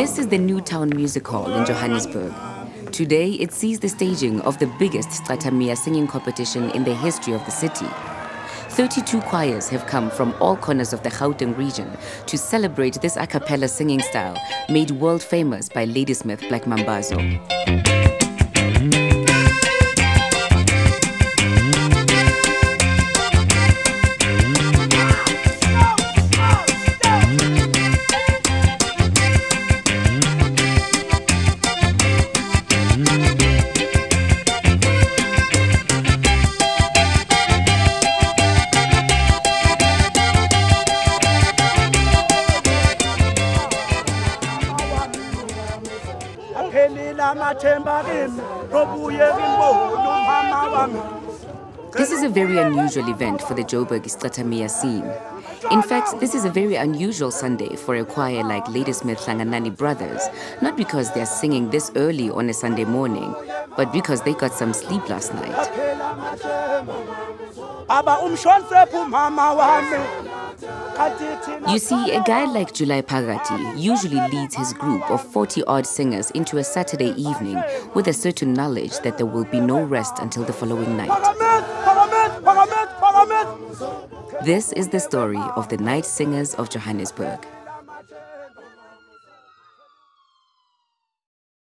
This is the Newtown Music Hall in Johannesburg. Today, it sees the staging of the biggest Stratamia singing competition in the history of the city. 32 choirs have come from all corners of the Gauteng region to celebrate this a cappella singing style made world famous by Ladysmith Black Mambazo. This is a very unusual event for the Joburg Stratamia scene. In fact, this is a very unusual Sunday for a choir like Ladysmith Hlanganani Brothers, not because they're singing this early on a Sunday morning, but because they got some sleep last night. You see, a guy like July Phakathi usually leads his group of 40-odd singers into a Saturday evening with a certain knowledge that there will be no rest until the following night. This is the story of the Night Singers of Johannesburg.